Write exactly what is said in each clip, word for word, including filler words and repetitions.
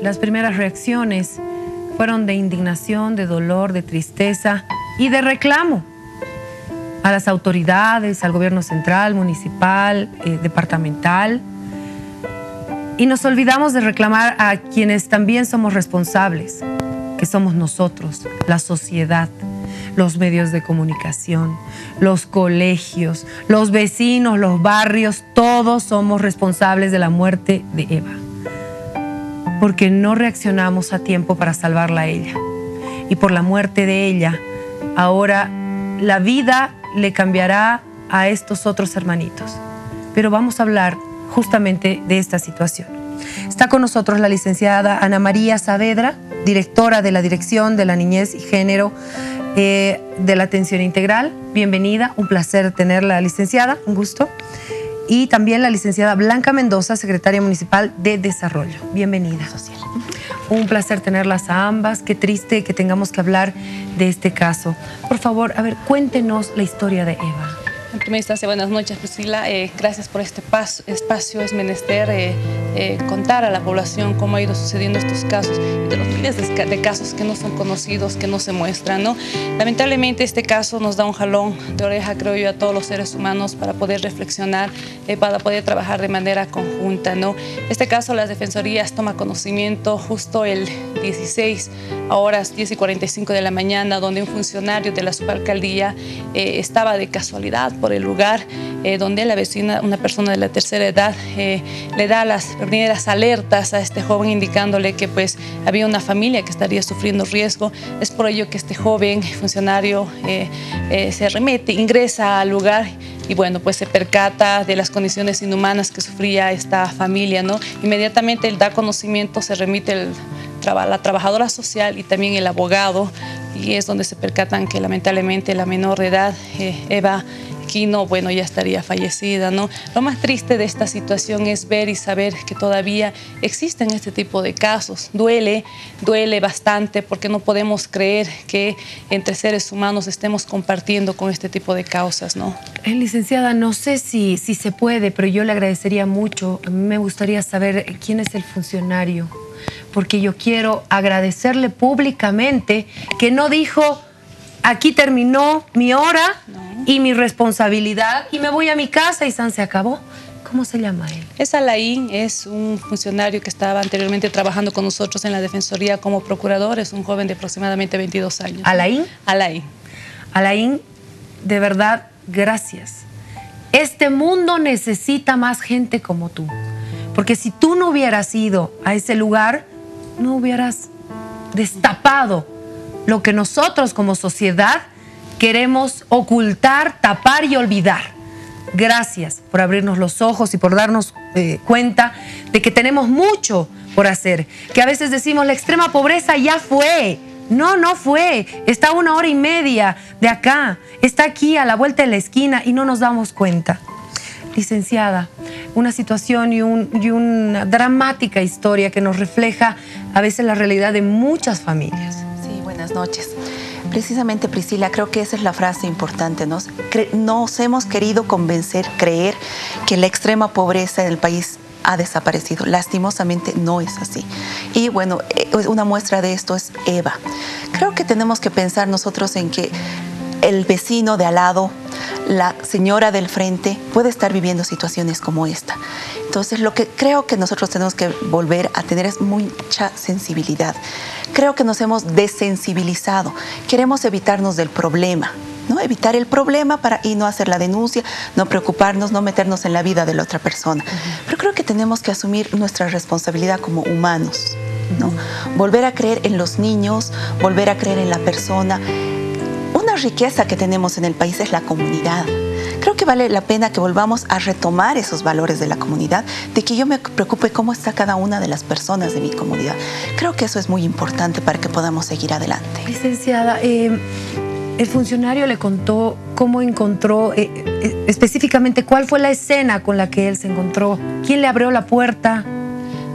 las primeras reacciones fueron de indignación, de dolor, de tristeza y de reclamo a las autoridades, al gobierno central, municipal, eh, departamental. Y nos olvidamos de reclamar a quienes también somos responsables, que somos nosotros, la sociedad, los medios de comunicación, los colegios, los vecinos, los barrios, todos somos responsables de la muerte de Eva. Porque no reaccionamos a tiempo para salvarla a ella. Y por la muerte de ella, ahora la vida le cambiará a estos otros hermanitos. Pero vamos a hablar justamente de esta situación. Está con nosotros la licenciada Ana María Saavedra, directora de la Dirección de la Niñez y Género eh, de la Atención Integral. Bienvenida, un placer tenerla, licenciada, un gusto. Y también la licenciada Blanca Mendoza, secretaria municipal de Desarrollo. Bienvenida. Social. Un placer tenerlas a ambas. Qué triste que tengamos que hablar de este caso. Por favor, a ver, cuéntenos la historia de Eva. En primera instancia, buenas noches, Priscila. Eh, gracias por este paso, espacio. Es menester eh, eh, contar a la población cómo ha ido sucediendo estos casos y de los miles de, de casos que no son conocidos, que no se muestran, ¿no? Lamentablemente, este caso nos da un jalón de oreja, creo yo, a todos los seres humanos para poder reflexionar, eh, para poder trabajar de manera conjunta, ¿no? Este caso, las defensorías toman conocimiento justo el dieciséis, a horas diez y cuarenta y cinco de la mañana, donde un funcionario de la subalcaldía eh, estaba de casualidad por el lugar, eh, donde la vecina, una persona de la tercera edad, eh, le da las primeras alertas a este joven indicándole que pues había una familia que estaría sufriendo riesgo. Es por ello que este joven funcionario eh, eh, se arremete, ingresa al lugar y bueno, pues se percata de las condiciones inhumanas que sufría esta familia, ¿no? Inmediatamente él da conocimiento, se remite el, la trabajadora social y también el abogado, y es donde se percatan que lamentablemente la menor de edad, eh, Eva Quino, bueno, ya estaría fallecida, ¿no? Lo más triste de esta situación es ver y saber que todavía existen este tipo de casos. Duele, duele bastante porque no podemos creer que entre seres humanos estemos compartiendo con este tipo de causas, ¿no? Eh, licenciada, no sé si, si se puede, pero yo le agradecería mucho. A mí me gustaría saber quién es el funcionario, porque yo quiero agradecerle públicamente que no dijo: aquí terminó mi hora no. y mi responsabilidad y me voy a mi casa y San se acabó. ¿Cómo se llama él? Es Alain, es un funcionario que estaba anteriormente trabajando con nosotros en la Defensoría como procurador. Es un joven de aproximadamente veintidós años. ¿Alain? Alain. Alain, de verdad, gracias. Este mundo necesita más gente como tú. Porque si tú no hubieras ido a ese lugar, no hubieras destapado lo que nosotros como sociedad queremos ocultar, tapar y olvidar. Gracias por abrirnos los ojos y por darnos eh, cuenta de que tenemos mucho por hacer. Que a veces decimos, la extrema pobreza ya fue. No, no fue. Está a una hora y media de acá. Está aquí a la vuelta de la esquina y no nos damos cuenta. Licenciada, una situación y, un, y una dramática historia que nos refleja a veces la realidad de muchas familias. Sí, buenas noches. Precisamente, Priscila, creo que esa es la frase importante. Nos, nos hemos querido convencer, creer que la extrema pobreza del país ha desaparecido. Lastimosamente no es así. Y bueno, una muestra de esto es Eva. Creo que tenemos que pensar nosotros en que el vecino de al lado, la señora del frente puede estar viviendo situaciones como esta. Entonces, lo que creo que nosotros tenemos que volver a tener es mucha sensibilidad. Creo que nos hemos desensibilizado. Queremos evitarnos del problema, ¿no? Evitar el problema para, y no hacer la denuncia, no preocuparnos, no meternos en la vida de la otra persona. Uh-huh. Pero creo que tenemos que asumir nuestra responsabilidad como humanos, ¿no? Uh-huh. Volver a creer en los niños, volver a creer en la persona. Una riqueza que tenemos en el país es la comunidad. Creo que vale la pena que volvamos a retomar esos valores de la comunidad, de que yo me preocupe cómo está cada una de las personas de mi comunidad. Creo que eso es muy importante para que podamos seguir adelante. Licenciada, eh, el funcionario le contó cómo encontró, eh, eh, específicamente cuál fue la escena con la que él se encontró, quién le abrió la puerta.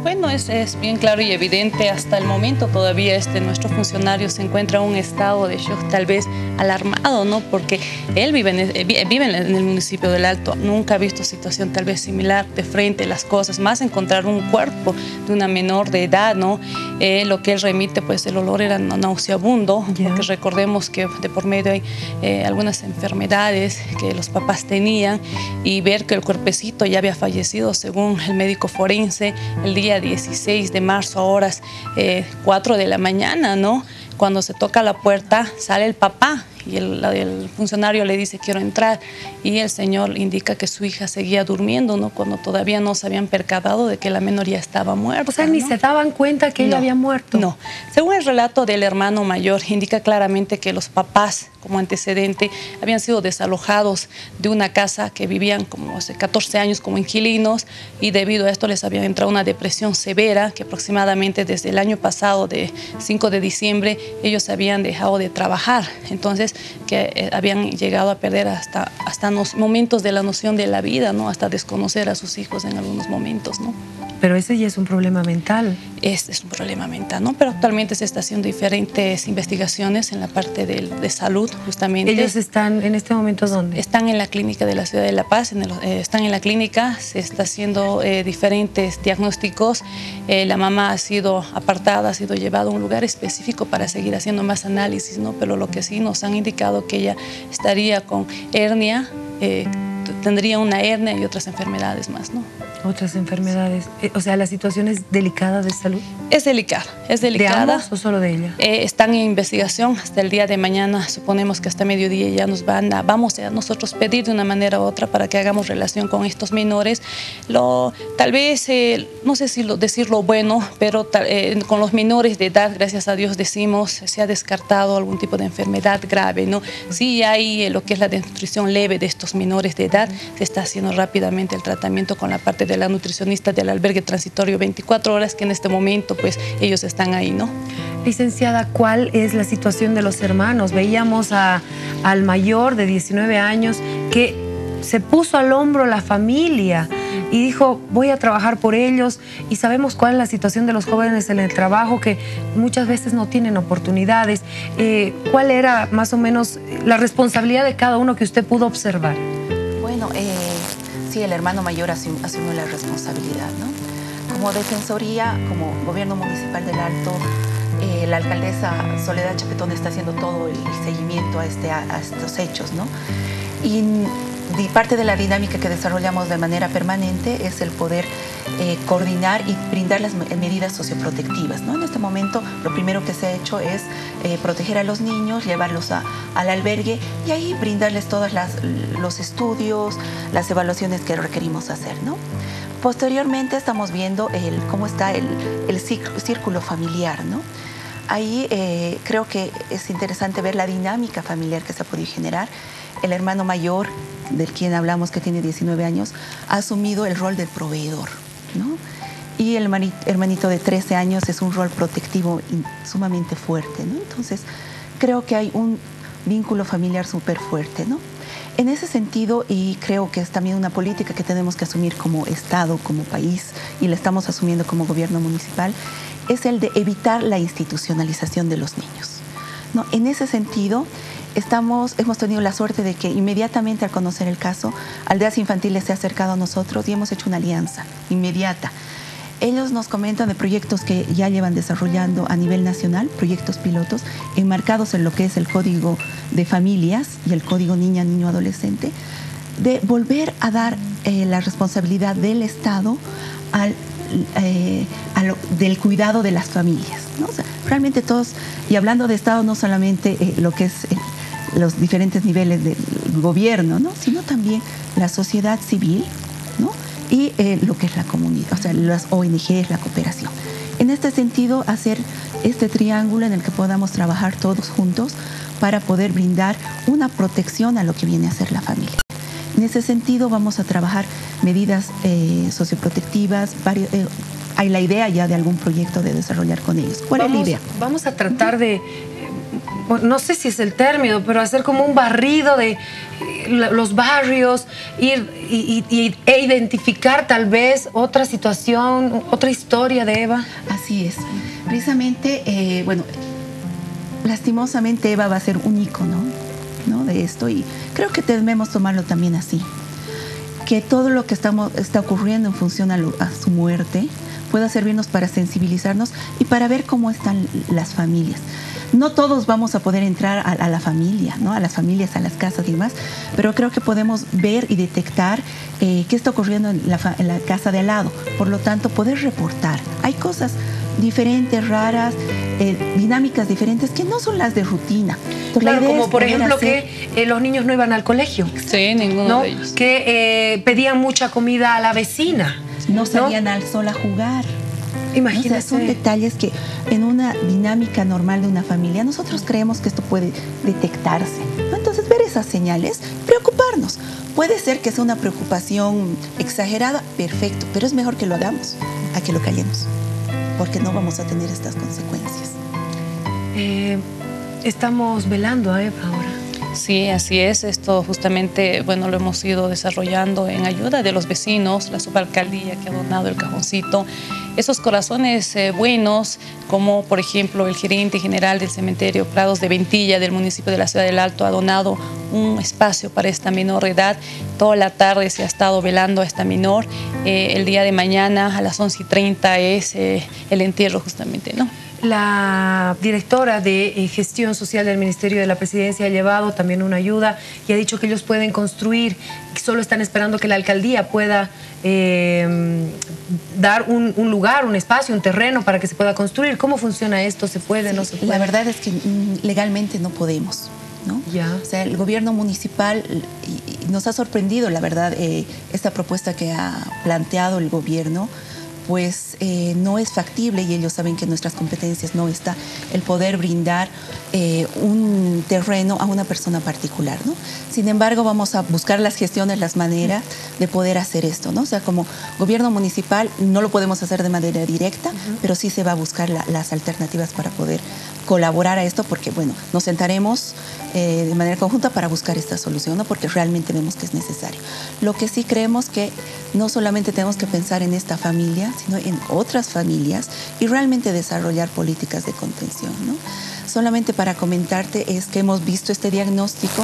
Bueno, es, es bien claro y evidente. Hasta el momento todavía este, nuestro funcionario se encuentra en un estado de shock, tal vez alarmado, ¿no? Porque él vive en, vive en el municipio del Alto, nunca ha visto situación tal vez similar de frente, las cosas, más encontrar un cuerpo de una menor de edad, ¿no? Eh, lo que él remite, pues el olor era nauseabundo, yeah. Porque recordemos que de por medio hay eh, algunas enfermedades que los papás tenían, y ver que el cuerpecito ya había fallecido, según el médico forense, el día dieciséis de marzo a horas eh, cuatro de la mañana, ¿no? Cuando se toca la puerta, sale el papá y el, el funcionario le dice quiero entrar, y el señor indica que su hija seguía durmiendo, ¿no? Cuando todavía no se habían percatado de que la menor ya estaba muerta. O sea, ni ¿no? se daban cuenta que no, ella había muerto. No. Según el relato del hermano mayor, indica claramente que los papás, como antecedente, habían sido desalojados de una casa que vivían como hace catorce años como inquilinos, y debido a esto les había entrado una depresión severa, que aproximadamente desde el año pasado, de cinco de diciembre, ellos habían dejado de trabajar. Entonces, que eh, habían llegado a perder hasta, hasta los momentos de la noción de la vida, ¿no? Hasta desconocer a sus hijos en algunos momentos, ¿no? Pero ese ya es un problema mental. Este es un problema mental, ¿no? Pero actualmente se está haciendo diferentes investigaciones en la parte de, de salud, justamente. ¿Ellos están en este momento dónde? Están en la clínica de la ciudad de La Paz, en el, eh, están en la clínica, se está haciendo eh, diferentes diagnósticos. Eh, la mamá ha sido apartada, ha sido llevada a un lugar específico para seguir haciendo más análisis, ¿no? Pero lo que sí nos han indicado que ella estaría con hernia, eh, tendría una hernia y otras enfermedades más, ¿no? Otras enfermedades. O sea, ¿la situación es delicada de salud? Es delicada, es delicada. ¿De ambos o solo de ella? Eh, están en investigación hasta el día de mañana. Suponemos que hasta mediodía ya nos van a, vamos a nosotros pedir de una manera u otra para que hagamos relación con estos menores. Lo, tal vez, eh, no sé si lo, decir lo bueno, pero tal, eh, con los menores de edad, gracias a Dios decimos, se ha descartado algún tipo de enfermedad grave, ¿no? Sí hay eh, lo que es la desnutrición leve de estos menores de edad, se está haciendo rápidamente el tratamiento con la parte de la nutricionista del albergue transitorio veinticuatro horas, que en este momento pues ellos están ahí, ¿no? Licenciada, ¿cuál es la situación de los hermanos? Veíamos a, al mayor de diecinueve años que se puso al hombro la familia y dijo, voy a trabajar por ellos, y sabemos cuál es la situación de los jóvenes en el trabajo, que muchas veces no tienen oportunidades. Eh, ¿Cuál era más o menos la responsabilidad de cada uno que usted pudo observar? Bueno, eh, sí, el hermano mayor asumió, asumió la responsabilidad, ¿no? Como Defensoría, como Gobierno Municipal del Alto, eh, la alcaldesa Soledad Chapetón está haciendo todo el, el seguimiento a, este, a, a estos hechos, ¿no? Y, y parte de la dinámica que desarrollamos de manera permanente es el poder eh, coordinar y brindar las medidas socioprotectivas, ¿no? En este momento lo primero que se ha hecho es eh, proteger a los niños, llevarlos a, al albergue y ahí brindarles todos los estudios, las evaluaciones que requerimos hacer, ¿no? Posteriormente estamos viendo el, cómo está el, el círculo familiar, ¿no? Ahí eh, creo que es interesante ver la dinámica familiar que se ha podido generar. El hermano mayor, del quien hablamos, que tiene diecinueve años, ha asumido el rol del proveedor, ¿no? Y el hermanito de trece años es un rol protectivo sumamente fuerte, ¿no? Entonces, creo que hay un vínculo familiar súper fuerte, ¿no? En ese sentido, y creo que es también una política que tenemos que asumir como Estado, como país, y la estamos asumiendo como gobierno municipal, es el de evitar la institucionalización de los niños, ¿no? En ese sentido, estamos, hemos tenido la suerte de que inmediatamente al conocer el caso, Aldeas Infantiles se ha acercado a nosotros y hemos hecho una alianza inmediata. Ellos nos comentan de proyectos que ya llevan desarrollando a nivel nacional, proyectos pilotos, enmarcados en lo que es el Código de Familias y el Código Niña, Niño, Adolescente, de volver a dar eh, la responsabilidad del Estado al, eh, a lo, del cuidado de las familias, ¿no? O sea, realmente todos, y hablando de Estado, no solamente eh, lo que es eh, los diferentes niveles del gobierno, ¿no? Sino también la sociedad civil, ¿no? Y eh, lo que es la comunidad, o sea, las O N Ges, la cooperación. En este sentido, hacer este triángulo en el que podamos trabajar todos juntos para poder brindar una protección a lo que viene a ser la familia. En ese sentido, vamos a trabajar medidas eh, socioprotectivas, varios, eh, hay la idea ya de algún proyecto de desarrollar con ellos. ¿Cuál vamos, es la idea? Vamos a tratar de... no sé si es el término, pero hacer como un barrido de los barrios, ir y, y, e identificar tal vez otra situación, otra historia de Eva. Así es. Precisamente, eh, bueno, lastimosamente Eva va a ser un ícono, ¿no?, de esto, y creo que debemos tomarlo también así. Que todo lo que estamos, está ocurriendo en función a, lo, a su muerte pueda servirnos para sensibilizarnos y para ver cómo están las familias. No todos vamos a poder entrar a, a la familia, ¿no?, a las familias, a las casas y demás, pero creo que podemos ver y detectar eh, qué está ocurriendo en la, en la casa de al lado. Por lo tanto, poder reportar. Hay cosas diferentes, raras, eh, dinámicas diferentes que no son las de rutina. Entonces, claro, como por ejemplo hacer... que eh, los niños no iban al colegio. Sí, ninguno ¿no? de ellos. Que eh, pedían mucha comida a la vecina. No salían ¿no? al sol a jugar. Imagínate. O sea, son detalles que en una dinámica normal de una familia nosotros creemos que esto puede detectarse, ¿no? Entonces, ver esas señales, preocuparnos. Puede ser que sea una preocupación exagerada, perfecto, pero es mejor que lo hagamos a que lo callemos, porque no vamos a tener estas consecuencias. Eh, estamos velando a Eva ahora. Sí, así es. Esto justamente, bueno, lo hemos ido desarrollando en ayuda de los vecinos, la subalcaldía que ha donado el cajoncito. Esos corazones eh, buenos, como por ejemplo el gerente general del cementerio Prados de Ventilla del municipio de la Ciudad del Alto ha donado un espacio para esta menor de edad. Toda la tarde se ha estado velando a esta menor. Eh, el día de mañana a las once y treinta es eh, el entierro justamente, ¿no? La directora de Gestión Social del Ministerio de la Presidencia ha llevado también una ayuda y ha dicho que ellos pueden construir, solo están esperando que la alcaldía pueda eh, dar un, un lugar, un espacio, un terreno para que se pueda construir. ¿Cómo funciona esto? ¿Se puede, sí, no se puede? La verdad es que mm, legalmente no podemos, ¿no? Ya. O sea, el gobierno municipal, y, y nos ha sorprendido, la verdad, eh, esta propuesta que ha planteado el gobierno, pues eh, no es factible, y ellos saben que en nuestras competencias no está el poder brindar eh, un terreno a una persona particular, ¿no? Sin embargo, vamos a buscar las gestiones, las maneras de poder hacer esto, ¿no? O sea, como gobierno municipal no lo podemos hacer de manera directa, uh-huh. pero sí se va a buscar la, las alternativas para poder colaborar a esto, porque, bueno, nos sentaremos eh, de manera conjunta para buscar esta solución, ¿no? Porque realmente vemos que es necesario. Lo que sí creemos que no solamente tenemos que pensar en esta familia, sino en otras familias y realmente desarrollar políticas de contención, ¿no? Solamente para comentarte es que hemos visto este diagnóstico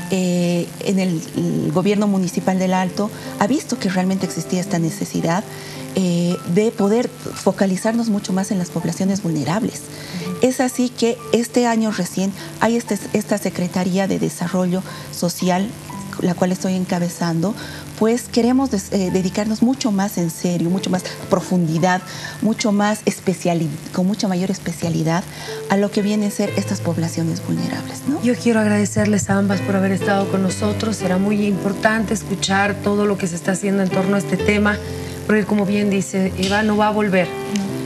eh, en el, el gobierno municipal del Alto, ha visto que realmente existía esta necesidad eh, de poder focalizarnos mucho más en las poblaciones vulnerables. Es así que este año recién hay este, esta Secretaría de Desarrollo Social, la cual estoy encabezando, pues queremos des, eh, dedicarnos mucho más en serio, mucho más profundidad, mucho más especialidad, con mucha mayor especialidad a lo que vienen a ser estas poblaciones vulnerables, ¿no? Yo quiero agradecerles a ambas por haber estado con nosotros. Será muy importante escuchar todo lo que se está haciendo en torno a este tema, porque como bien dice Eva, no va a volver. No.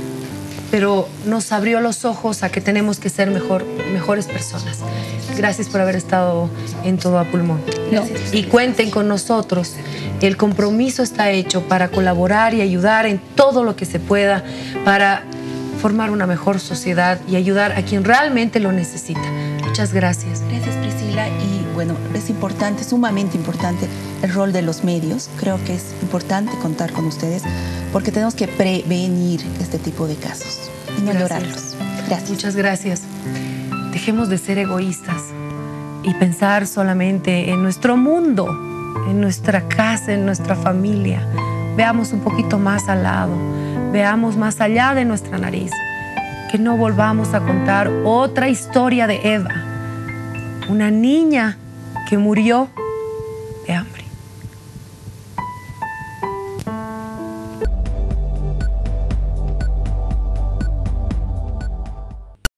Pero nos abrió los ojos a que tenemos que ser mejor, mejores personas. Gracias por haber estado en Todo a Pulmón. No. Y cuenten con nosotros. El compromiso está hecho para colaborar y ayudar en todo lo que se pueda para formar una mejor sociedad y ayudar a quien realmente lo necesita. Muchas gracias. Gracias, Priscila. Y bueno, es importante, sumamente importante el rol de los medios. Creo que es importante contar con ustedes porque tenemos que prevenir este tipo de casos y no llorarlos. Gracias. Muchas gracias. Dejemos de ser egoístas y pensar solamente en nuestro mundo, en nuestra casa, en nuestra familia. Veamos un poquito más al lado, veamos más allá de nuestra nariz. Que no volvamos a contar otra historia de Eva, una niña que murió